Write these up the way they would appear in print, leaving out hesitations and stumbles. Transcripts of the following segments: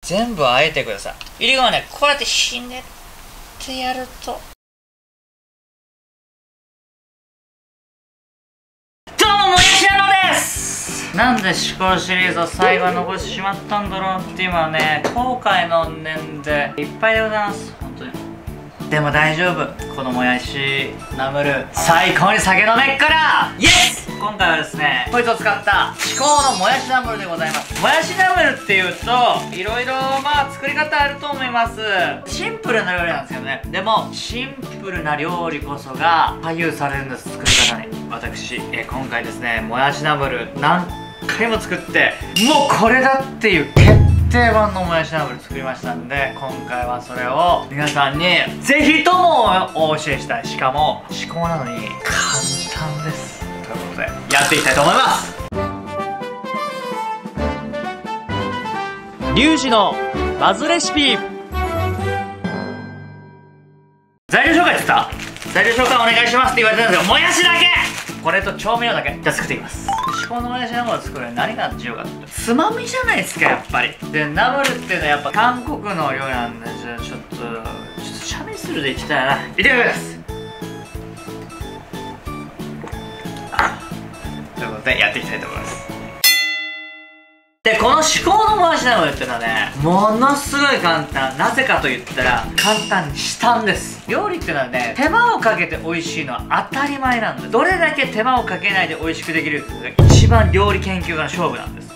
全部あえてください。いりごまね、こうやってひねってやると。どうも、もやし野郎です。なんで思考シリーズを最後は残してしまったんだろうって今はね、後悔の念でいっぱいでございます。本当に。でも大丈夫。このもやしナムル最高に酒飲めっからイエス。今回はですね、こいつを使った至高のもやしナムルでございます。もやしナムルっていうといろいろ作り方あると思います。シンプルな料理なんですけどね。でもシンプルな料理こそが左右されるんです、作り方に。私今回ですね、もやしナムル何回も作ってもうこれだっていう決定版のもやしナムル作りましたんで、今回はそれを皆さんにぜひともお教えしたい。しかも至高なのに簡単です。ということでやっていきたいと思います。リュウジのバズレシピ。材料紹介って言った？材料紹介お願いしますって言われたんですけど、もやしだけ、これと調味料だけじゃあ作っていきます。至高のもやしナムルを作るのに何が重要かってつまみじゃないですか、やっぱり。でナムルっていうのはやっぱ韓国の料理なんで、じゃあちょっとシャミスルでいきたいな。いってきます。ということでやっていきたいと思います。でこの至高のもやしナムルっていうのはね、ものすごい簡単。なぜかと言ったら簡単にしたんです。料理っていうのはね、手間をかけて美味しいのは当たり前なんで、どれだけ手間をかけないで美味しくできるかが一番料理研究家の勝負なんです。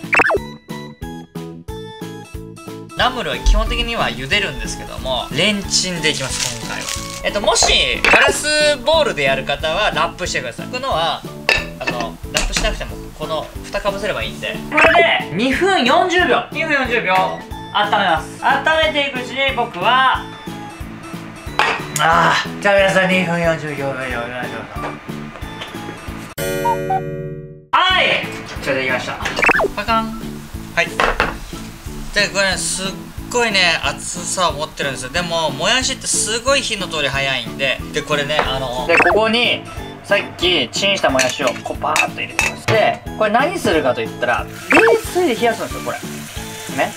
ナムルは基本的には茹でるんですけども、レンチンでいきます。今回はもしガラスボウルでやる方はラップしてください。僕のはラップしなくてもこの蓋かぶせればいいんで、これで2分40秒温めます。温めていくうちに僕はじゃあ皆さん2分40秒はい、じゃあできました。パカン。はい。でこれね、すっごいね熱さを持ってるんですよ。でももやしってすごい火の通り早いんで、これねでここにさっきチンしたもやしをこうバーッと入れてます。でこれ何するかといったら、冷水で冷やすんですよ。これね、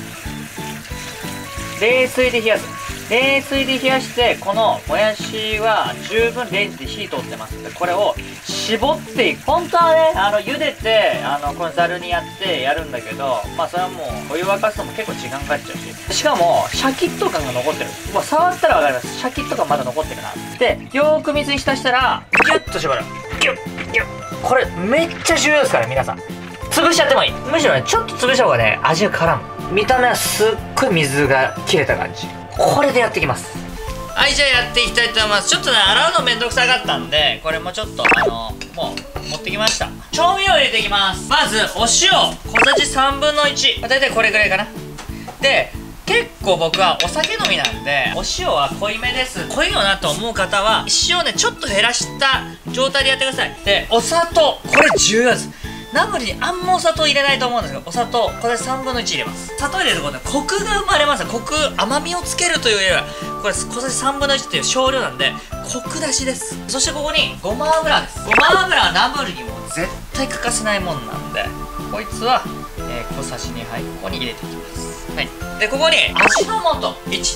冷水で冷やす。冷水で冷やして、このもやしは十分レンジで火通ってますので、これを絞っていく。本当はね茹でてこのざるにやってやるんだけど、それはもうお湯沸かすのも結構時間かかっちゃうし、しかもシャキッと感が残ってる。もう触ったら分かります。シャキッと感まだ残ってるな。でよーく水に浸したらギュッと絞る。ギュッギュッ。これめっちゃ重要ですからね、皆さん。潰しちゃってもいい。むしろねちょっと潰した方がね味が絡む。見た目はすっごい水が切れた感じ。これでやっていきます。はい、じゃあやっていきたいと思います。ちょっとね洗うのめんどくさかったんで、これもちょっともう持ってきました。調味料入れていきます。まずお塩小さじ1/3、だいたいこれぐらいかな。で結構僕はお酒飲みなんでお塩は濃いめです。濃いよなと思う方は塩ねちょっと減らした状態でやってください。でお砂糖、これ重要です。ナムルにあんまお砂糖入れないと思うんですけど、お砂糖小さじ1/3入れます。砂糖入れることでコクが生まれます。コク、甘みをつけるというよりはこれ小さじ1/3っていう少量なんでコク出しです。そしてここにごま油です。ごま油はナムルにも絶対欠かせないもんなんで、こいつは、小さじ2杯ここに入れていきます。はい。でここに味の素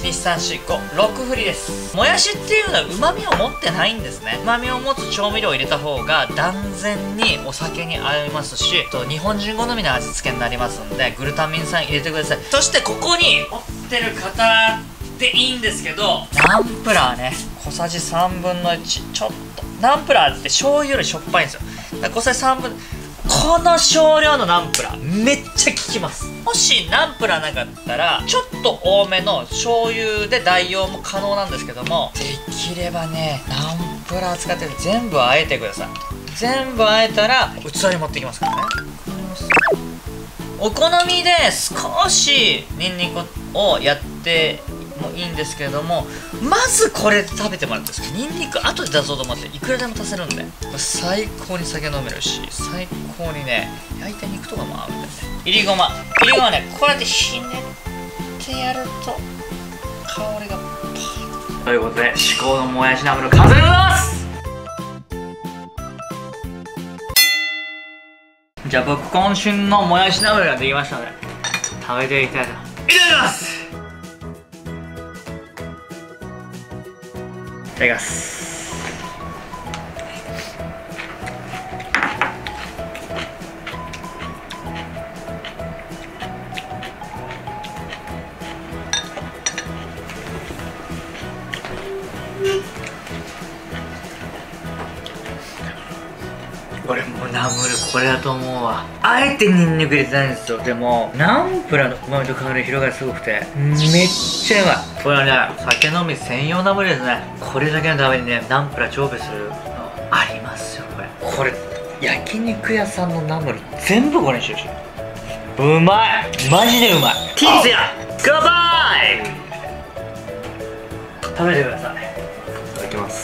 1,2,3,4,5,6 振りです。もやしっていうのはうまみを持ってないんですね。うまみを持つ調味料を入れた方が断然にお酒に合いますし、日本人好みの味付けになりますんで、グルタミン酸入れてください。そしてここに持ってる方でいいんですけど、ナンプラーね小さじ1/3。ちょっとナンプラーって醤油よりしょっぱいんですよ。だから小さじ1/3、この少量のナンプラーめっちゃ効きます。もしナンプラーなかったらちょっと多めの醤油で代用も可能なんですけども、できればねナンプラー使って全部あえてください。全部あえたら器に持ってきますからね。お好みで少しニンニクをやってもいいんですけれども、まずこれ食べてもらってですけど、ニンニク後で出そうと思っていくらでも足せるんで、最高に酒飲めるし、最高にね焼いた肉とかも合うんでね。いりごまねこうやってひねってやると香りがパーッということで、至高のもやしナムル完成でございます。じゃあ僕渾身のもやしナムルができましたので食べていきたいとただきます。これもうナムルこれだと思うわ。あえてニンニク入れてないんですよ。でもナンプラーの旨味と香りの広がりすごくてめっちゃうまい。これはね酒飲み専用ナムルですね。これだけのためにねナンプラー常備するのありますよ。これ焼肉屋さんのナムル全部これにしてほしい。うまい、マジでうまい。ティーズや乾杯。食べてください。 いただきます。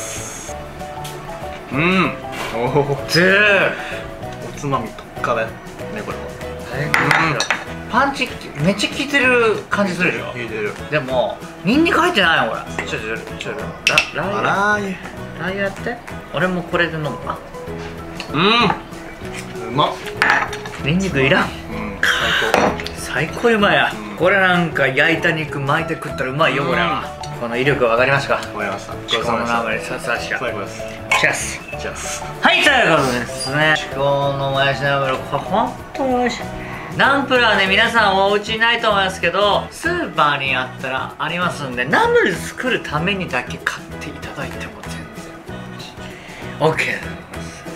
おお、おつまみ特化だよねこれは。 パンチめっちゃ効いてる感じするでしょ。 効いてる。 でもニンニク入ってないのこれ。ちょラー油やって。俺もこれで飲むか。 うまっ。 ニンニクいらん。最高うまいや。これなんか焼いた肉巻いて食ったらうまいよこれは。この威力分かりますか。 分かりました。 至高のナムルささしか。 最高です。 チェス。 チェス。 はい、ということですね。至高のもやしナムル、これほんとに美味しい。ナンプラーね、皆さんお家にないと思いますけど、スーパーにあったらありますんで、ナムル作るためにだけ買っていただいても全然 OK です。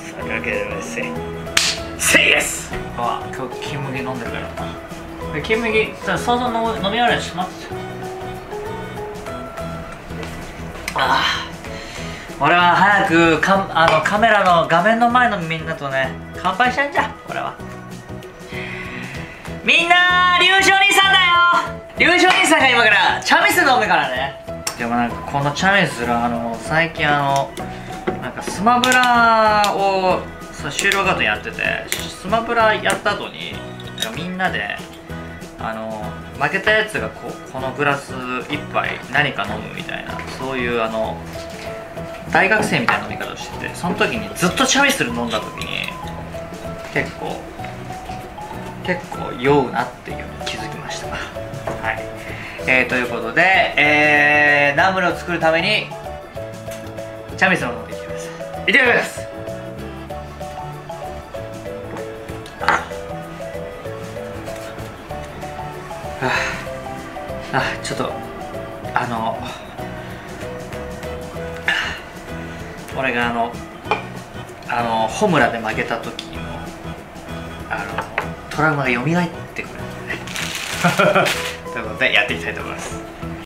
さあ、かけてください。せいです。あ、今日金麦飲んでるからな。金麦、想像の飲み終わりにします。俺は早くカメラの画面の前のみんなとね乾杯したいんじゃ。これはみんな龍翔兄さんだよ。龍翔兄さんが今からチャミス飲むからね。でもなんかこのチャミスが最近なんかスマブラを終了後にやってて、スマブラやった後にみんなで負けたやつがこのグラス1杯何か飲むみたいな、そういう大学生みたいな飲み方をしてて、その時にずっとチャミスル飲んだ時に結構酔うなっていうのに気づきました。はい、ということで、ナムルを作るためにチャミスルを飲んでいきます。いってきます。ちょっと俺がホムラで負けた時のトラウマが蘇ってくるんでねということでやっていきたいと思います。